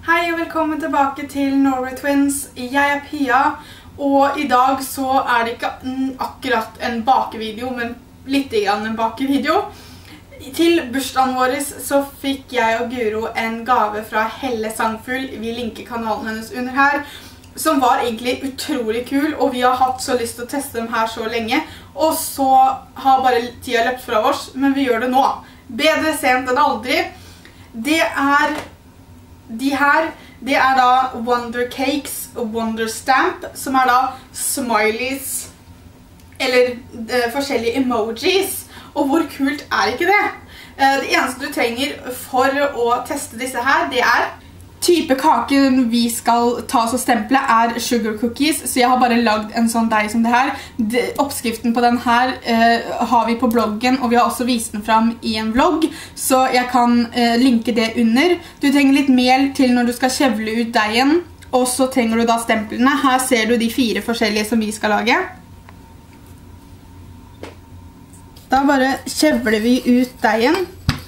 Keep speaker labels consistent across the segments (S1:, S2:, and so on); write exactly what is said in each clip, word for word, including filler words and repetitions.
S1: Hei og velkommen tilbake til Norway Twins. Jeg er Pia, og i dag så er det ikke akkurat en bakevideo, men litt grann en bakevideo. Til bursdagen vår så fikk jeg og Guro en gave fra Helle Sangfugl. Vi linker kanalen hennes under her, som var egentlig utrolig kul, og vi har hatt så lyst til å teste dem her så lenge. Og så har bare tida løpt fra oss, men vi gjør det nå. Bedre sent enn aldri. Det er... De her, det er da Wonder Cakes Wonder Stamp, som er da smileys, eller eh, forskjellige emojis. Og hvor kult er ikke det? Eh, det eneste du trenger for å teste disse her, det er type kaken vi skal ta oss og stemple er sugar cookies, så jeg har bare lagd en sånn deig som det her. De, oppskriften på den her eh, har vi på bloggen, og vi har også vist den fram i en vlogg, så jeg kan eh, linke det under. Du trenger litt mel til når du skal kjevle ut deigen, og så trenger du da stemplene. Her ser du de fire forskjellige som vi skal lage. Da bare kjevler vi ut deigen.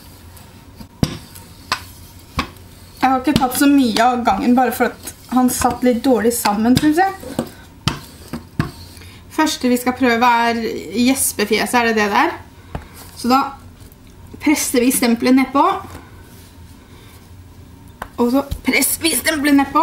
S1: Jeg har ikke tatt så mye av gangen, bare for at han satt litt dårlig sammen, synes jeg. Første vi skal prøve er gjespefjeset, er det det der? Så da presser vi stempelet nedpå. Og så presser vi stempelet nedpå.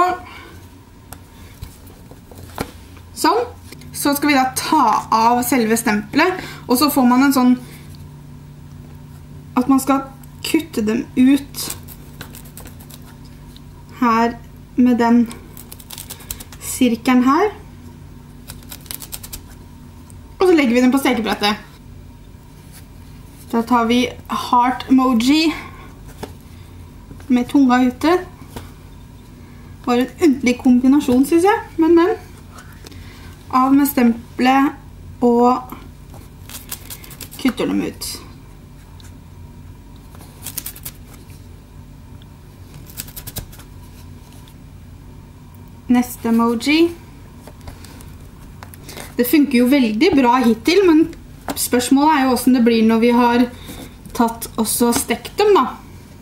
S1: Sånn. Så skal vi da ta av selve stempelet, og så får man en sånn at man skal kutte dem ut her med den sirkelen her. Og så legger vi den på stekebrettet. Da tar vi heart emoji med tunga ute. Bare en underlig kombinasjon, synes jeg. Men den. Av med stempelet og kutter dem ut. Neste emoji. Det funker jo veldig bra hittil, men spørsmålet er jo hvordan det blir når vi har tatt også stekt dem, da.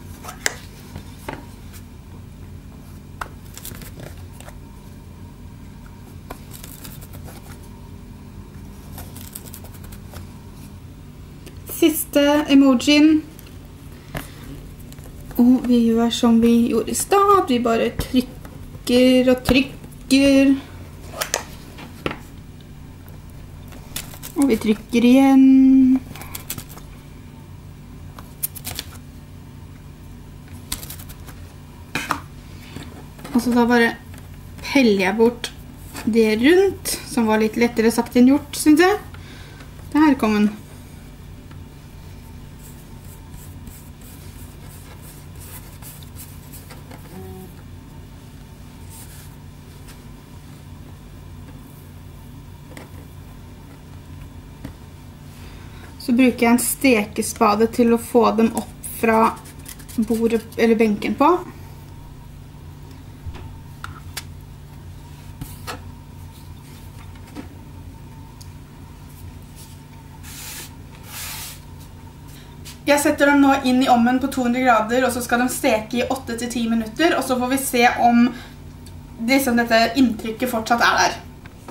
S1: Siste emojien. Og vi gjør som vi gjorde i stad. Vi bare trykker og trykker. Og vi trykker igjen. Og så da bare peller jeg bort det rundt, som var litt lettere sagt enn gjort, synes jeg. Det her kom den. Så bruker jeg en stekespade til å få dem opp fra bordet eller benken på. Jeg setter dem nå inn i ovnen på to hundre grader, og så skal de steke i åtte til ti minutter, og så får vi se om liksom dette inntrykket fortsatt er der.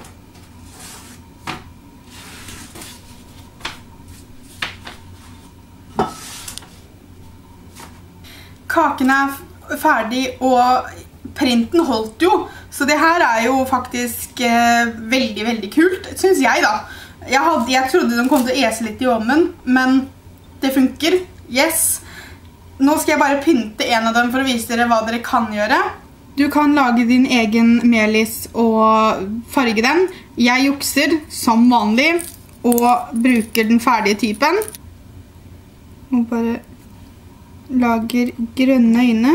S1: Kaken er ferdig, og printen holdt jo, så det her er jo faktisk eh, veldig, veldig kult, synes jeg da. Jeg, hadde, jeg trodde de kom til å ese litt i ovnen, men det funker, yes. Nå skal jeg bare pynte en av dem for å vise dere hva dere kan gjøre. Du kan lage din egen melis og farge den. Jeg jukser som vanlig, og bruker den ferdige typen. Og bare lager grønne øyne.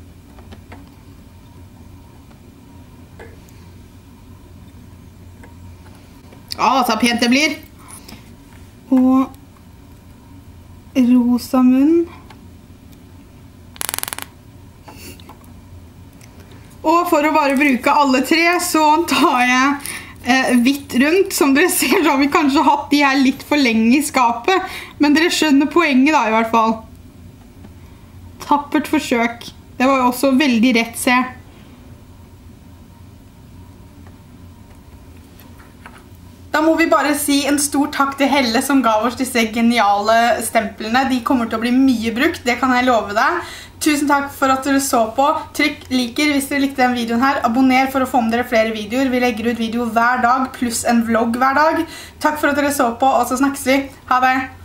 S1: Å, så pent det blir. Og rosa munn. Og for å bare bruke alle tre, så tar jeg eh, hvitt rundt. Som dere ser, så har vi kanskje hatt de her litt for lenge i skapet. Men dere skjønner poenget da, i hvert fall. Tappert forsøk. Det var jo også veldig rett, se. Da må vi bare si en stor takk til Helle som ga oss disse geniale stemplene. De kommer til å bli mye brukt, det kan jeg love deg. Tusen takk for at dere så på. Trykk liker hvis dere likte denne videoen her. Abonner for å få med dere flere videoer. Vi legger ut video hver dag, pluss en vlogg hver dag. Takk for at dere så på, og så snakkes vi. Ha det!